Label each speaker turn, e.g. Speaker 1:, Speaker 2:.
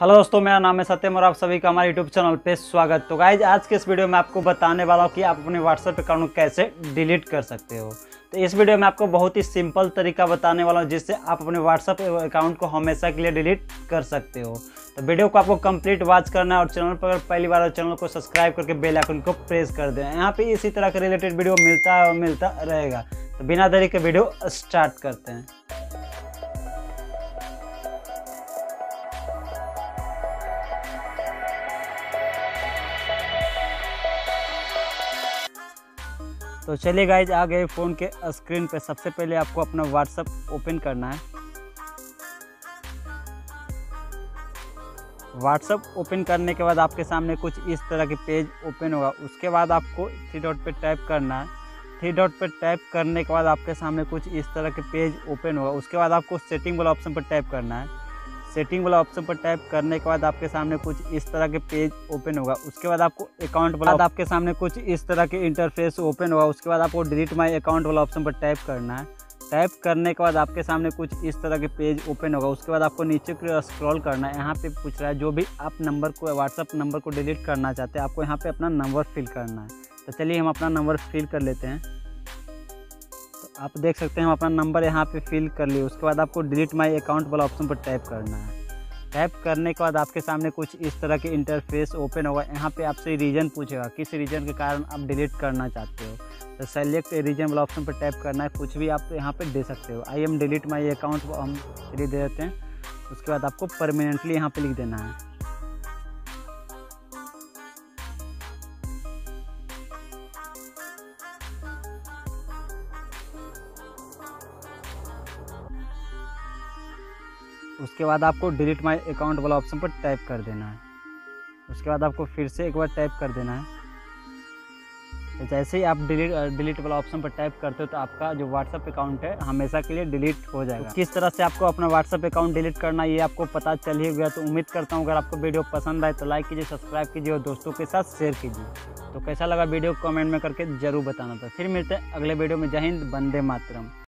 Speaker 1: Hello दोस्तों, मेरा नाम है सत्यम और आप सभी का हमारे यूट्यूब चैनल पे स्वागत। तो गाइज आज के इस वीडियो में आपको बताने वाला हूँ कि आप अपने व्हाट्सएप अकाउंट कैसे डिलीट कर सकते हो। तो इस वीडियो में आपको बहुत ही सिंपल तरीका बताने वाला हूँ जिससे आप अपने व्हाट्सएप अकाउंट को हमेशा के लिए डिलीट कर सकते हो। तो वीडियो को आपको कंप्लीट वॉच करना है और चैनल पर अगर पहली बार चैनल को सब्सक्राइब करके बेल आइकन को प्रेस कर दें। यहाँ पे इसी तरह के रिलेटेड वीडियो मिलता है और मिलता रहेगा। तो बिना देरी के वीडियो स्टार्ट करते हैं। तो चलिए गाइज आ गए फ़ोन के स्क्रीन पे। सबसे पहले आपको अपना व्हाट्सएप ओपन करना है। व्हाट्सएप ओपन करने के बाद आपके सामने कुछ इस तरह के पेज ओपन होगा। उसके बाद आपको थ्री डॉट पे टैप करना है। थ्री डॉट पे टैप करने के बाद आपके सामने कुछ इस तरह के पेज ओपन होगा। उसके बाद आपको सेटिंग वाला ऑप्शन पर टैप करना है। सेटिंग वाला ऑप्शन पर टैप करने के बाद आपके सामने कुछ इस तरह के पेज ओपन होगा। उसके बाद आपको अकाउंट वाला आपके सामने कुछ इस तरह के इंटरफेस ओपन होगा। उसके बाद आपको डिलीट माय अकाउंट वाला ऑप्शन पर टैप करना है। टैप करने के बाद आपके सामने कुछ इस तरह के पेज ओपन होगा। उसके बाद आपको नीचे की स्क्रॉल करना है। यहाँ पे पूछ रहा है जो भी आप नंबर को व्हाट्सअप नंबर को डिलीट करना चाहते हैं, आपको यहाँ पे अपना नंबर फिल करना है। तो चलिए हम अपना नंबर फिल कर लेते हैं। तो आप देख सकते हैं हम अपना नंबर यहाँ पे फिल कर लिए। उसके बाद आपको डिलीट माय अकाउंट वाला ऑप्शन पर टैप करना है। टैप करने के बाद आपके सामने कुछ इस तरह के इंटरफेस ओपन होगा। यहाँ पे आपसे रीजन पूछेगा, किस रीजन के कारण आप डिलीट करना चाहते हो। तो सेलेक्ट रीजन वाला ऑप्शन पर टैप करना है। कुछ भी आप यहाँ पे दे सकते हो। I am delete my account हम दे देते हैं। उसके बाद आपको परमानेंटली यहाँ पे लिख देना है। उसके बाद आपको डिलीट माय अकाउंट वाला ऑप्शन पर टैप कर देना है। उसके बाद आपको फिर से एक बार टैप कर देना है। तो जैसे ही आप डिलीट वाला ऑप्शन पर टैप करते हो तो आपका जो व्हाट्सएप अकाउंट है हमेशा के लिए डिलीट हो जाएगा। तो किस तरह से आपको अपना व्हाट्सएप अकाउंट डिलीट करना है ये आपको पता चल ही गया। तो उम्मीद करता हूँ अगर आपको वीडियो पसंद आए तो लाइक कीजिए, सब्सक्राइब कीजिए और दोस्तों के साथ शेयर कीजिए। तो कैसा लगा वीडियो कमेंट में करके जरूर बताना। था फिर मिलते हैं अगले वीडियो में। जय हिंद, वंदे मातरम।